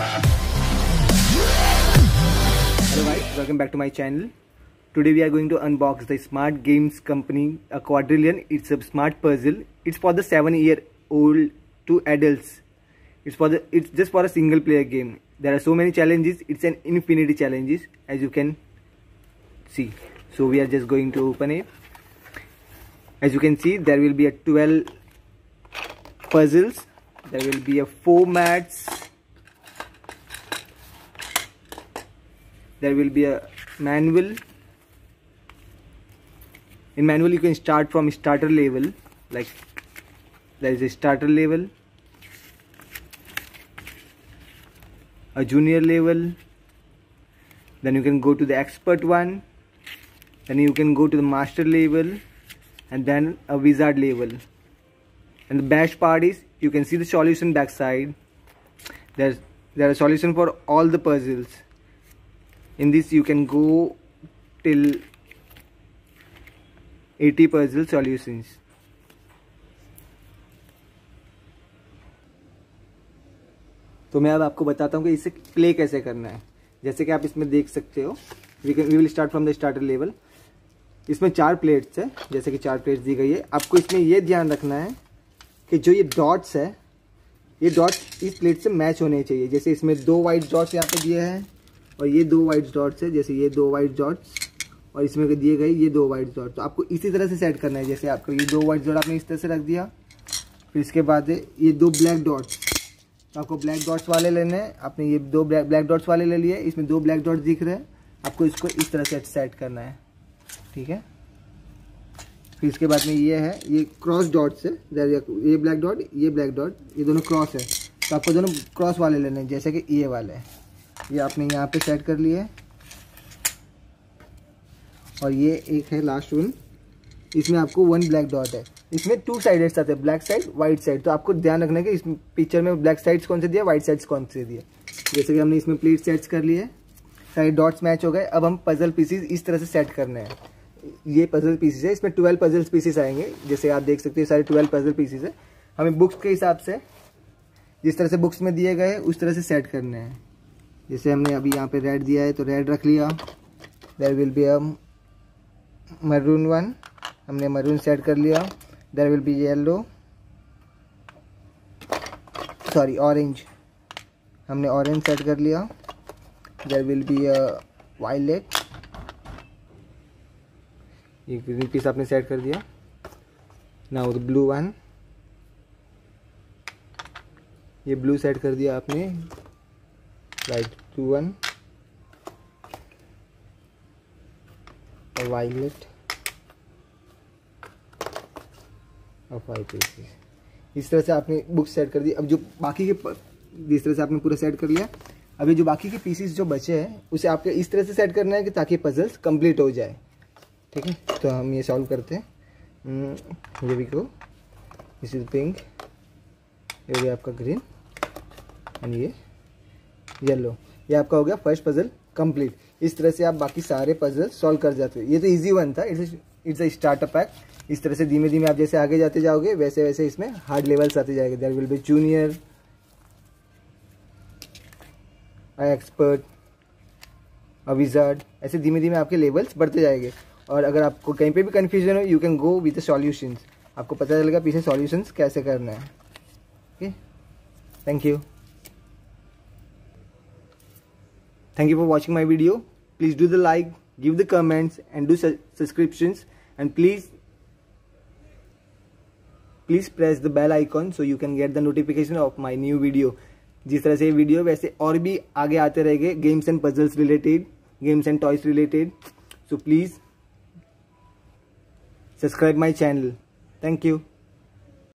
Hello guys, welcome back to my channel. Today we are going to unbox the Smart Games Company, a quadrillion. It's a smart puzzle. It's for the 7-year-old to adults. It's just for a single player game. There are so many challenges. It's an infinity challenges, as you can see. So we are just going to open it. As you can see, there will be a 12 puzzles. There will be a 4 mats. There will be a manual. In manual you can start from starter level, like there is a starter level, a junior level, then you can go to the expert one, then you can go to the master level, and then a wizard level. And the best part is you can see the solution backside. There are solution for all the puzzles. In this you can go till 80 puzzle solutions. तो मैं अब आपको बताता हूँ कि इसे play कैसे करना है। जैसे कि आप इसमें देख सकते हो, we will start from the starter level. इसमें 4 प्लेट्स है, जैसे कि 4 प्लेट्स दी गई है। आपको इसमें ये ध्यान रखना है कि जो ये डॉट्स है, ये डॉट्स इस प्लेट से मैच होने चाहिए। जैसे इसमें 2 वाइट डॉट्स यहाँ पे दिए हैं और ये 2 वाइट डॉट्स है, जैसे ये 2 वाइट डॉट्स और इसमें दिए गए ये 2 वाइट डॉट। तो आपको इसी तरह से सेट करना है। जैसे आपको ये 2 वाइट डॉट आपने इस तरह से रख दिया, फिर इसके बाद ये 2 ब्लैक डॉट्स, तो आपको ब्लैक डॉट्स वाले लेने हैं। आपने ये 2 ब्लैक डॉट्स वाले ले लिए, इसमें 2 ब्लैक डॉट्स दिख रहे हैं, आपको इसको इस तरह से सेट करना है, ठीक है। फिर इसके बाद में ये है, ये क्रॉस डॉट्स है, ये ब्लैक डॉट, ये ब्लैक डॉट, ये दोनों क्रॉस है, तो आपको दोनों क्रॉस वाले लेने हैं। जैसे कि ये वाले, ये आपने यहाँ पे सेट कर लिए। और ये एक है लास्ट वन, इसमें आपको 1 ब्लैक डॉट है। इसमें 2 साइड्स आते हैं, ब्लैक साइड, व्हाइट साइड। तो आपको ध्यान रखना है कि इस पिक्चर में ब्लैक साइड्स कौन से दिए, व्हाइट साइड्स कौन से दिए। जैसे कि हमने इसमें प्लेट सेट्स कर लिए, सारे डॉट्स मैच हो गए। अब हम पजल पीसीज इस तरह से सेट करने हैं। ये पजल पीसीज है, इसमें 12 पजल पीसीज आएंगे। जैसे आप देख सकते हैं सारे 12 पजल पीसीज है। हमें बुक्स के हिसाब से, जिस तरह से बुक्स में दिए गए उस तरह से सेट करने हैं। जैसे हमने अभी यहाँ पे रेड दिया है तो रेड रख लिया। There will be a maroon one, हमने मरून सेट कर लिया। There will be yellow, sorry orange, हमने ऑरेंज सेट कर लिया। There will be a violet, ये ग्रीन पीस आपने सेट कर दिया। नाउ द ब्लू वन, ये ब्लू सेट कर दिया आपने, लाइट ब्लू वन, और वायलेट और 5 पीसेस। इस तरह से आपने बुक सेट कर दी। अब जो बाकी के इस तरह से आपने पूरा सेट कर लिया। अभी जो बाकी के पीसेस जो बचे हैं उसे आपको इस तरह से सेट करना है कि ताकि पजल्स कंप्लीट हो जाए, ठीक है। तो हम ये सॉल्व करते हैं। ये भी को, दिस इज पिंक, ये भी आपका ग्रीन एंड ये येलो। ये आपका हो गया फर्स्ट पजल कंप्लीट। इस तरह से आप बाकी सारे पजल सॉल्व कर जाते हो। ये तो इजी वन था, इट्स अ स्टार्टर पैक। इस तरह से धीमे धीमे आप जैसे आगे जाते जाओगे वैसे वैसे इसमें हार्ड लेवल्स आते जाएंगे। There will be junior, expert, a wizard, ऐसे धीमे धीमे आपके लेवल्स बढ़ते जाएंगे। और अगर आपको कहीं पे भी कंफ्यूजन हो, you can go with the solutions, आपको पता चलेगा पीछे सॉल्यूशंस कैसे करना है। Okay, thank you for watching my video. Please do the like, give the comments and do subscriptions, and please press the bell icon so you can get the notification of my new video. जिस तरह से ये video वैसे और भी आगे आते रहेंगे, games and puzzles related, games and toys related. So please subscribe my channel. Thank you.